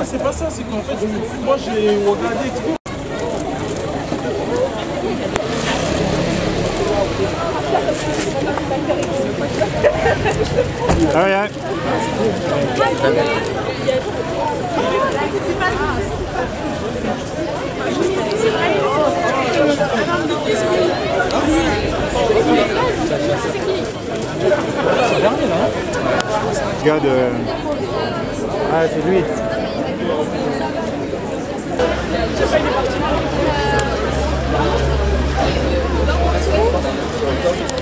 c'est pas ça, c'est qu'en fait, moi j'ai regardé exprès. Ah yeah. Regarde. Ah, c'est lui. Je sais pas, il est parti.